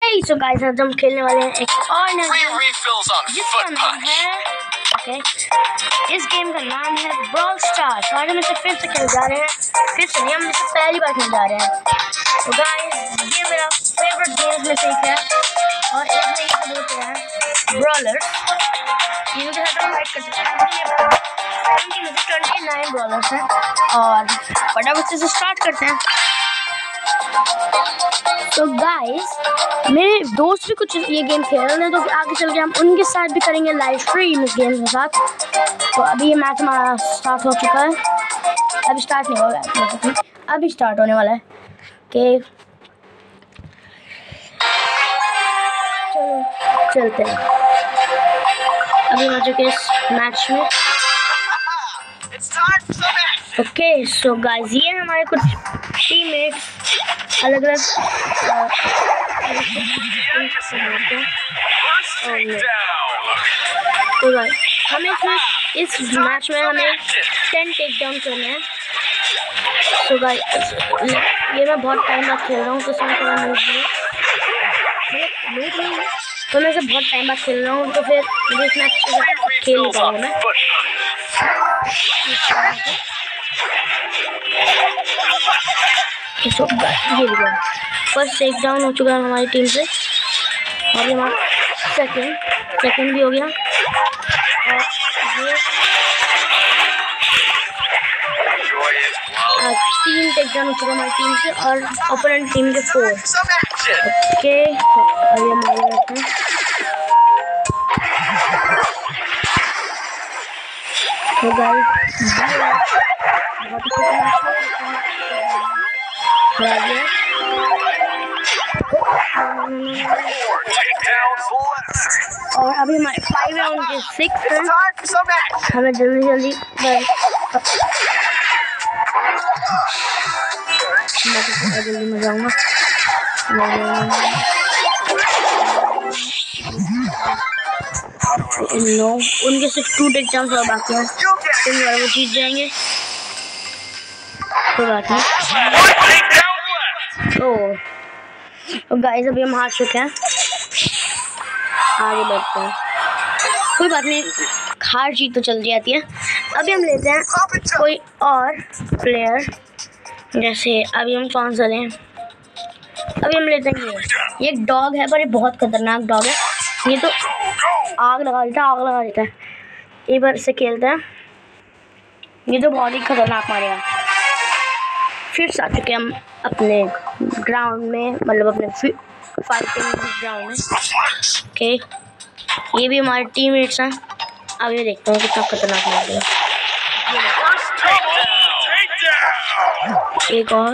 So guys आज हम खेलने वाले हैं एक और नया गेम जिसका नाम है इस गेम का नाम है ब्रॉल स्टार्स। और हम इसे फिर से खेलने जा रहे हैं, फिर से नहीं, हम इसे पहली बार खेलने जा रहे हैं। तो गाइस ये मेरा फेवरेट गेम्स में से एक है और एक में ये बोलते हैं ब्रॉलर्स। इनके साथ हम फाइट कर सकते हैं। 29 ब्रॉलर्स हैं और फटाफट से स्टार्ट करते हैं। तो गाइस मेरे दोस्त भी कुछ ये गेम खेल रहे हैं, तो आगे चल के हम उनके साथ भी करेंगे लाइव स्ट्रीम इस गेम के साथ। तो अभी ये मैच हमारा स्टार्ट हो चुका है, अभी स्टार्ट नहीं होगा, अभी स्टार्ट होने वाला है। कि चलो चलते हैं। अभी हम आ चुके इस मैच में। ओके सो गाइस ये हमारे कुछ टीममेट्स अलग अलग तो गाइस हमें इस मैच में हमें 10 टेक डाउन करने हैं। तो गाइस ये मैं बहुत टाइम बाद खेल रहा हूँ, तो इसमें थोड़ा मूड नहीं, तो मैं इसे बहुत टाइम बाद खेल रहा हूँ, तो फिर मुझे इस मैच खेल नहीं पाऊँगा मैं। तो ये भी गया, फर्स्ट टेक डाउन हो चुका है हमारी टीम से और ये हमारा सेकंड भी हो गया। और ये 3 टेक डाउन हो चुका हमारी टीम से और ओपोनेंट टीम के 4। ओके और ये मार लेते हैं। तो गाइस और अभी हमारे 5 है, उनके 6 हैं। हमें जल्दी जल्दी में जाऊँगा। नो उनके सिर्फ 2 टेक डाउन बाकी हैं, वो जीत जाएंगे। कोई बात नहीं। तो गाइस अभी हम हार चुके हैं, आगे बढ़ते हैं। कोई बात नहीं, हार जीत तो चल जाती है। अभी हम लेते हैं कोई और प्लेयर, जैसे अभी हम कौन सा लें। अभी हम लेते हैं ये एक डॉग है, पर ये बहुत खतरनाक डॉग है। ये तो आग लगा देता है। एक बार से खेलते हैं, ये तो बहुत ही खतरनाक मारेगा। फिर से आ चुके हम अपने ग्राउंड में, मतलब अपने फाइटिंग ग्राउंड में। ओके ये भी हमारे टीममेट्स हैं। अब ये देखते हैं कितना खतरनाक मारेगा। एक और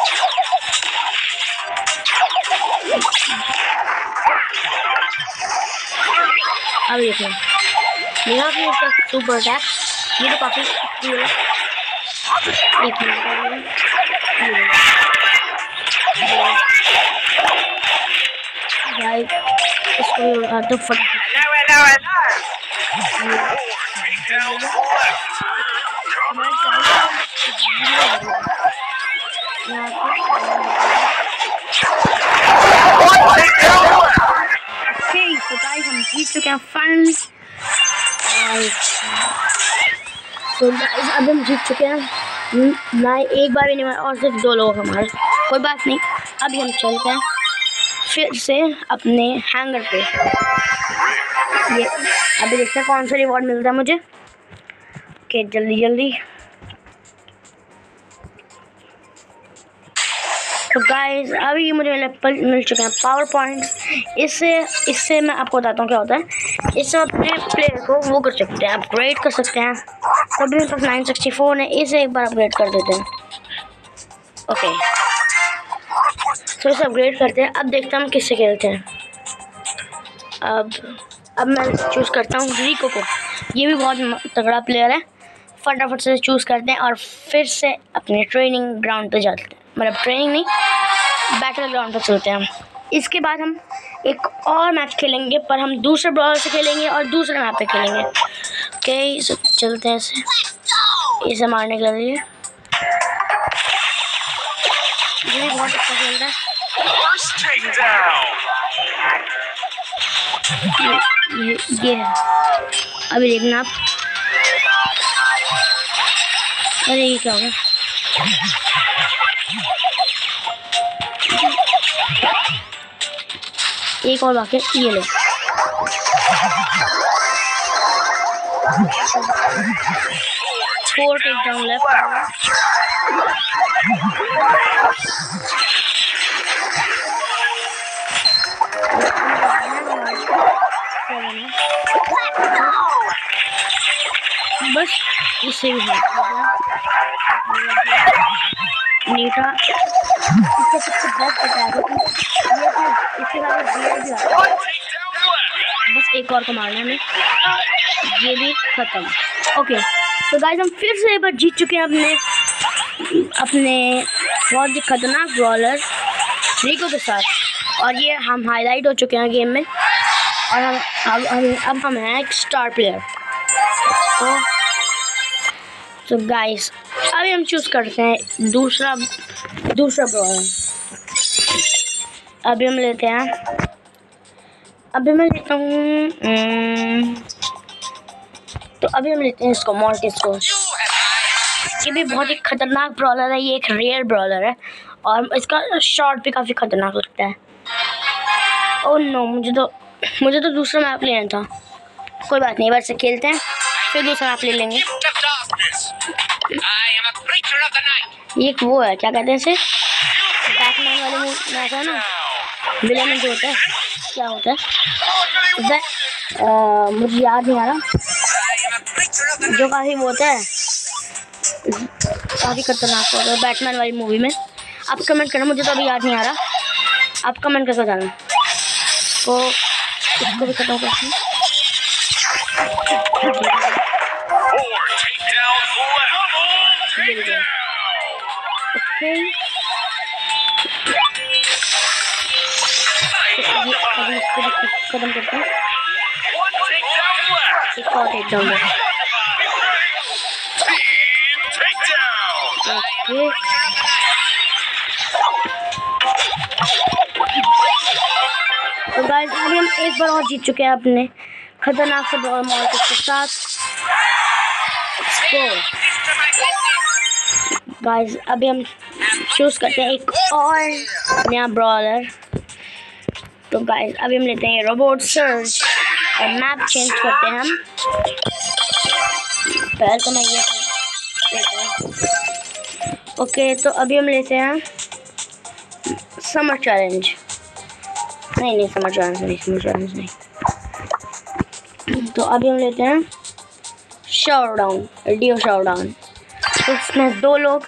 अब देखिए मेरा भी इसका सुपर अटैक, ये तो काफी एक मिनट इसको तो फट तो गाइस हम जीत चुके हैं फाइनली। तो गाइस अब हम जीत चुके हैं ना, एक बार भी नहीं मारा और सिर्फ 2 लोग हमारे। कोई बात नहीं, अभी हम चलते हैं फिर से अपने हैंगर पे। ये अभी देखते हैं कौन सा रिवॉर्ड मिलता है मुझे। ओके जल्दी तो गाइस अभी मुझे मिल चुके हैं पावर पॉइंट्स। इससे मैं आपको बताता हूँ क्या होता है। इससे अपने प्लेयर को वो कर सकते हैं, अपग्रेड कर सकते हैं। तभी मेरे पास 964 है, इसे एक बार अपग्रेड कर देते हैं। ओके तो इसे अपग्रेड करते हैं। अब देखते हैं हम किससे खेलते हैं। अब मैं चूज़ करता हूँ रिको को। ये भी बहुत तगड़ा प्लेयर है। फटाफट से चूज़ करते हैं और फिर से अपने ट्रेनिंग ग्राउंड पे जाते हैं, मतलब ट्रेनिंग नहीं, बैटल ग्राउंड पर चलते हैं हम। इसके बाद हम एक और मैच खेलेंगे, पर हम दूसरे ब्रॉलर से खेलेंगे और दूसरे मैप पे खेलेंगे। ओके चलते हैं इसे मारने के लिए। ये बहुत अच्छा खेल रहा है। ये है। अभी देखना आप। अरे ये क्या हो गया? एक और बाकी, ये ले। Four take down left. बस इसे भी नीटा इसका सबसे बेस्ट बता दो कि इसके बाद भी बस एक और को मारना है, ये भी खत्म। ओके तो गाइस हम फिर से एक बार जीत चुके हैं अपने बहुत ही खतरनाक ब्रॉलर रिको के साथ, और ये हम हाईलाइट हो चुके हैं गेम में, और अब हम हैं एक स्टार प्लेयर। तो गाइस अभी हम चूज करते हैं दूसरा ब्रॉलर। अभी हम लेते हैं, अभी मैं लेता हूँ तो अभी हम लेते हैं इसको, मॉर्टिस को। ये भी बहुत ही खतरनाक ब्रॉलर है, ये एक रेयर ब्रॉलर है और इसका शॉट भी काफ़ी खतरनाक लगता है। ओह नो, मुझे तो दूसरा मैप लेना था। कोई बात नहीं, बार से खेलते हैं फिर दूसरा मैप ले लेंगे। ये वो है, क्या कहते हैं इसे, बैटमैन वाले मैप है ना, विलन में जो होता है, क्या होता है मुझे याद नहीं आ रहा, जो काफ़ी वो होता है, काफ़ी खतरनाक होता है बैटमैन वाली मूवी में। आप कमेंट करना, मुझे तो अभी याद नहीं आ रहा, आप कमेंट करके बताना। तो इसको भी खत्म करते हैं। ओके अभी इसको भी खत्म करते हैं। एक और टेक डाउन है। तो गाइस अभी हम एक बार और जीत चुके हैं अपने खतरनाक से बॉल मॉर्टिस के साथ। गाइस अभी हम चूज करते हैं एक और नया ब्रॉलर। तो गाइस अभी हम लेते हैं रोबोट सर्च और मैप चेंज करते हैं हम। पहले तो मैं ये ओके तो अभी हम लेते हैं समर चैलेंज। नहीं समर चैलेंज नहीं। तो अभी हम लेते हैं शोडाउन, डियो शोडाउन। तो इसमें दो लोग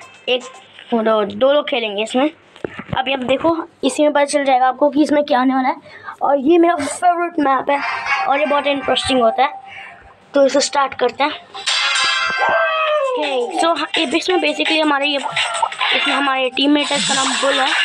खेलेंगे इसमें। अभी अब देखो, इसी में पता चल जाएगा आपको कि इसमें क्या आने वाला है। और ये मेरा फेवरेट मैप है और ये बहुत इंटरेस्टिंग होता है। तो इसे स्टार्ट करते हैं। सो इसमें बेसिकली इसमें हमारे टीममेट है, इसका नाम बुल है।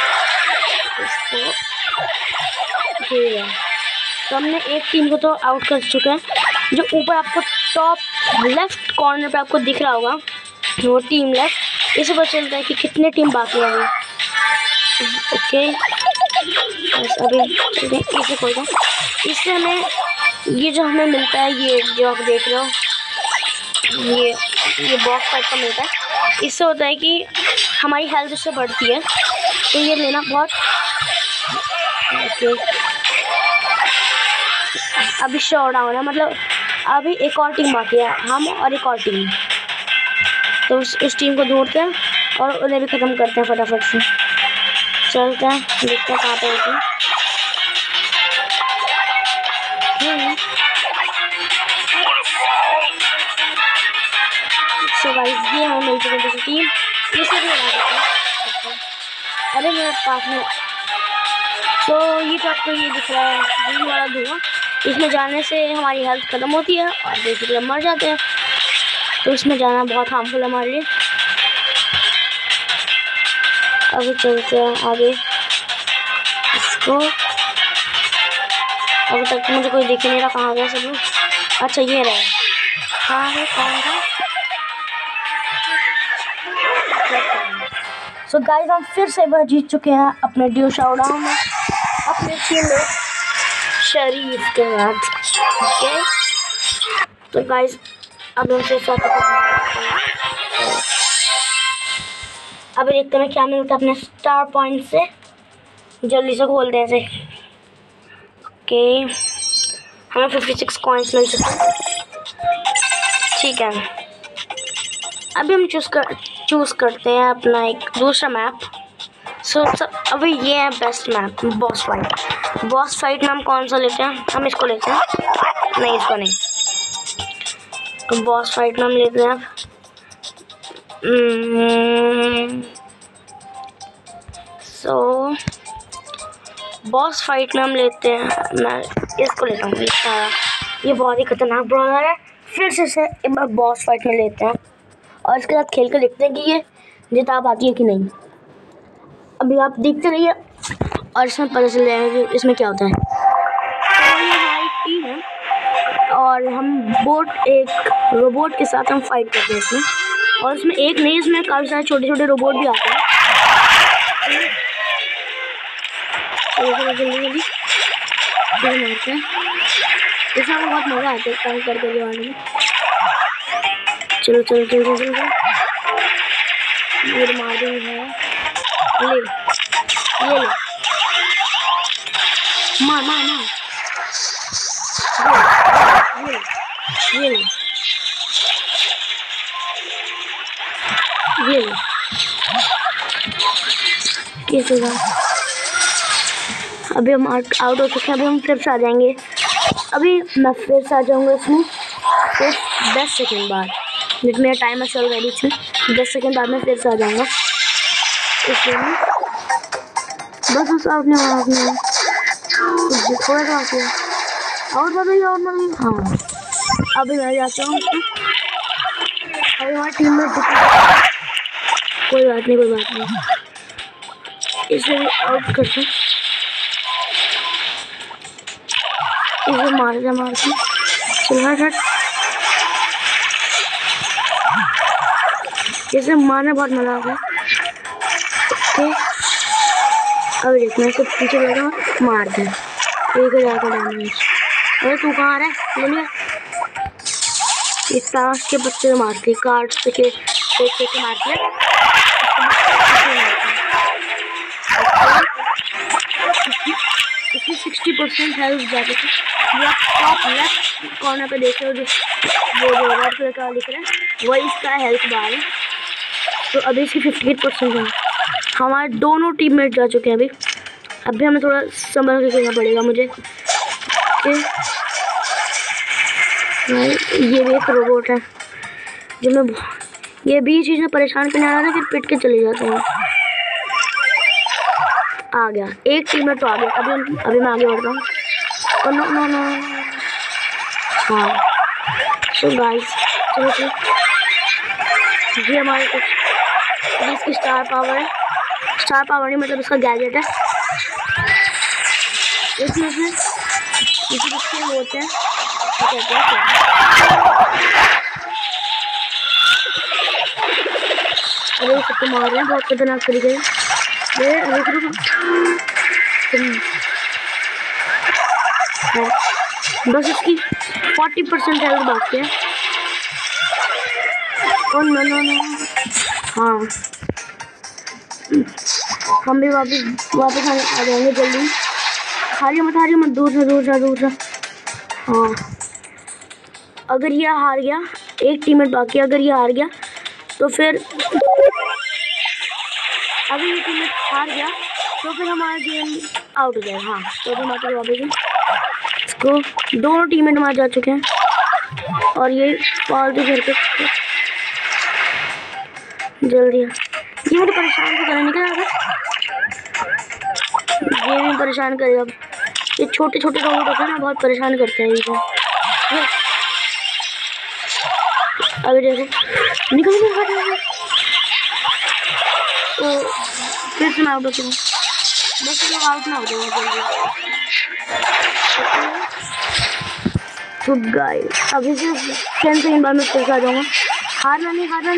तो हमने एक टीम को तो आउट कर चुके हैं। जो ऊपर आपको टॉप लेफ्ट कॉर्नर पे आपको दिख रहा होगा, वो टीम लेफ्ट, इसे पता चलता है कि कितने टीम बाकी है अभी। ओके अभी इसे खोलते हैं। इससे हमें ये जो हमें मिलता है, ये जो आप देख रहे हो, ये बॉक्स टाइप का मिलता है। इससे होता है कि हमारी हेल्थ उससे बढ़ती है, तो ये लेना बहुत ओके। अभी शोडाउन है, मतलब अभी एक और टीम बाकी है, हम और एक और टीम। तो उस टीम को ढूंढते हैं और उन्हें भी ख़त्म करते हैं फटाफट से। चलते हैं, देखते हैं कहाँ पे होती है। सो गाइस ये हमें मिल चुकी है टीम, इसे भी बना देते हैं। अरे मेरे पास में तो ये जो आपको ये दिख रहा है ग्रीन वाला धुआं, इसमें जाने से हमारी हेल्थ खत्म होती है और बेसिकली हम मर जाते हैं। तो इसमें जाना बहुत हार्मफुल है हमारे लिए। अभी चलते हैं आगे। इसको अभी तक मुझे कोई दिख नहीं रहा, कहाँ गया सब लोग। अच्छा ये रहे, कहाँ है, कौन था। सो गाइस हम फिर से एक बार जीत चुके हैं अपने डियो शोडाउन में अपने टीम में। शरीफ के बाद। ओके तो गाइस अब हम फिर अब देखते हैं क्या मिलता है अपने स्टार पॉइंट से। जल्दी से खोलते हैं इसे। ओके हमें 56 कॉइन्स मिल चुके हैं। ठीक है अभी हम चूज़ करते हैं अपना एक दूसरा मैप। अभी ये है best map boss fight. Boss fight में हम कौन सा लेते हैं? हम इसको लेते हैं। नहीं इसको नहीं। तो बॉस फाइट में हम लेते हैं बॉस फाइट में हम लेते हैं, मैं इसको लेता हूँ। ये बहुत ही खतरनाक ब्रॉलर है। फिर से इसे एक बार बॉस फाइट में लेते हैं और इसके साथ खेल कर देखते हैं कि ये जिता पाती है कि नहीं। अभी आप देखते रहिए और इसमें पता चल जाएगा कि इसमें क्या होता है। तो ये हमारी टीम है और हम एक रोबोट के साथ हम फाइट करते हैं इसमें। और इसमें एक नहीं, इसमें काफ़ी सारे छोटे छोटे रोबोट भी आते हैं। जल्दी मारते हैं। इसमें हमें बहुत मज़ा आता है काम करके वाले में। चलो चलो चलो चलो चलो ये मार देंगे। ले ये ले मार मार मार ये कैसे जा। अभी हम आउट हो चुके हैं। अभी हम फिर से आ जाएंगे। अभी मैं फिर से आ जाऊँगा इसमें सिर्फ 10 सेकंड बाद। लेकिन मेरा टाइमर चल रहा है बीच में। 10 सेकंड बाद में फिर से आ जाऊँगा इसलिए बस आउट नहीं हुआ थोड़ा सा आते हैं और बताइए और मतलब। हाँ अभी मैं जाता हूँ। अभी हमारी टीम में कोई बात नहीं इसे भी आउट करते हैं। इसे मारते चल हट। इसे मारने बहुत मजा आता है। ओके अभी देखना इसे पीछे लगा मार दे। एक हज़ार का डैमेज। अरे तू कहाँ रहा है? ले लिया। इस ताश के बच्चे मारते कार्ड के मारते हैं। इसकी 60% हेल्थ जाती थी। ये आप टॉप लेफ्ट कॉर्नर पे देख रहे हो जो रेड कलर का लिख रहा है वही इसका हेल्थ बार है। तो अभी इसकी 58% है। हमारे दोनों टीममेट जा चुके हैं। अभी हमें थोड़ा संभल के खेलना पड़ेगा मुझे। ये भी एक रोबोट है जो मैं ये भी चीज़ में परेशान करने आ रहा था फिर पिट के चले जाते हैं। आ गया एक टीममेट तो आ गया। अभी मैं आगे बढ़ता हूँ। नो हाँ सो गाइस चलो ये हमारे इसकी स्टार पावर है। स्टार पावर नहीं मतलब इसका गैजेट है। इसमें से होते हैं अरे सबको मार रहे हैं बहुत खतरनाक तरीके से। बस इसकी 40% हेल्थ बाकी है। और नो हाँ हम भी वापस आ जाएंगे जल्दी। हारिए मत दूर से। हाँ अगर ये हार गया एक टीममेट बाकी है। अगर ये हार गया तो फिर अगर ये टीममेट हार गया तो फिर हमारा गेम आउट हो जाएगा। हाँ तो हम आते वापस इसको दोनों टीममेट मार जा चुके हैं और ये फालतू करके जल्दी ये मुझे परेशान तो करने निकला। ये भी परेशान करेगा। ये छोटे रोबोट होते हैं ना बहुत परेशान करते हैं इनको। अभी देखो निकल तो फिर से मैं आउट हो चुका हूँ। बस लोग आउट ना हो जाए जल्दी। तो गाइस अभी से 10 सेकंड बाद में फिर से आ जाऊँगा। हारना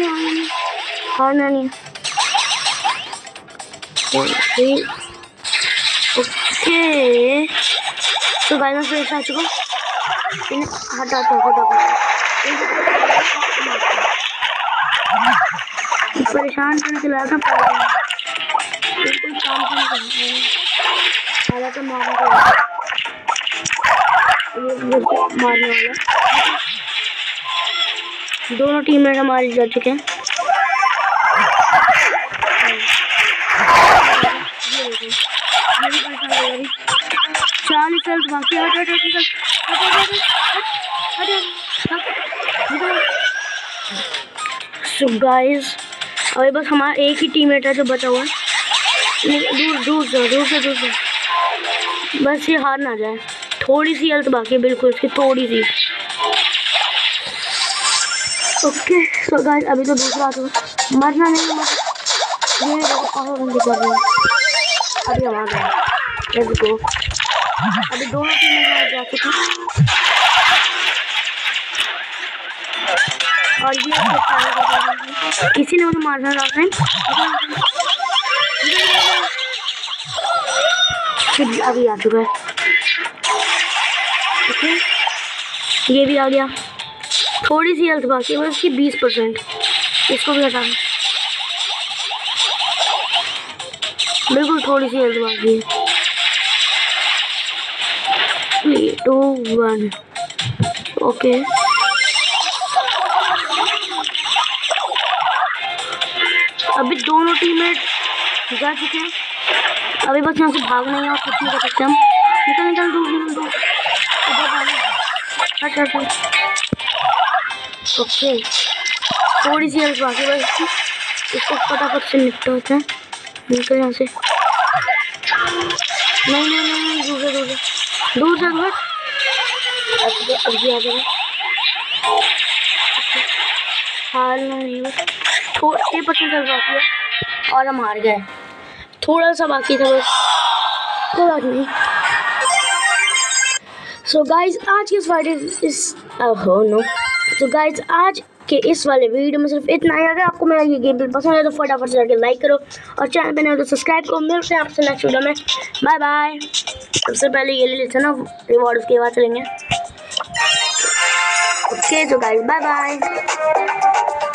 नहीं। ओके तो गाइस मैं फिर आ चुका हूँ। हटा परेशान करने चला था। बिल्कुल काम नहीं करना तो मारने वाला। दोनों टीममेट हमारे जा चुके हैं। 40 सेल्स बाकी। सो गाइस अभी बस हमारा एक ही टीममेट है जो बचा हुआ है। दूर से बस ये हार ना जाए। थोड़ी सी हेल्थ बाकी है, बिल्कुल इसकी थोड़ी सी। ओके सो गाइस अभी तो दूसरा मरना नहीं है। ये देखो पावर बंदी कर रहे हैं। अभी हम आ गए। Let's go. अभी दोनों टीमें जा चुकी हैं और ये किसी ने मुझे मारना है। अभी आ चुका है। ओके ये भी आ गया। थोड़ी सी हेल्थ बाकी है बस इसकी 20%। इसको भी हटा दो। बिल्कुल थोड़ी सी हेल्थ बाकी है। 3, 2, 1 ओके। अभी दोनों टीममेट जा चुके हैं। अभी बस यहाँ से भागना है और कुछ नहीं कर सकते हम। निकल दूर। ओके थोड़ी सी हेल्प बाकी बस इसको फटाफट से निपटाते हैं। निकल यहाँ से। नहीं दूर से अभी आ जाएगा। हार नहीं बस 6% हेल्प बाकी है और हम हार गए। थोड़ा सा बाकी था बस, कोई बात नहीं। सो गाइज आज के आज के इस वाले वीडियो में सिर्फ इतना ही। अगर आपको मेरा ये गेम पसंद है तो फटाफट से जाके लाइक करो और चैनल पे नए हो तो सब्सक्राइब करो। मिलते हैं आपसे नेक्स्ट वीडियो में। Bye bye. सबसे पहले ये ले लेते हैं ना रिवॉर्ड, उसके बाद चलेंगे। ओके तो गाइज बाय बाय।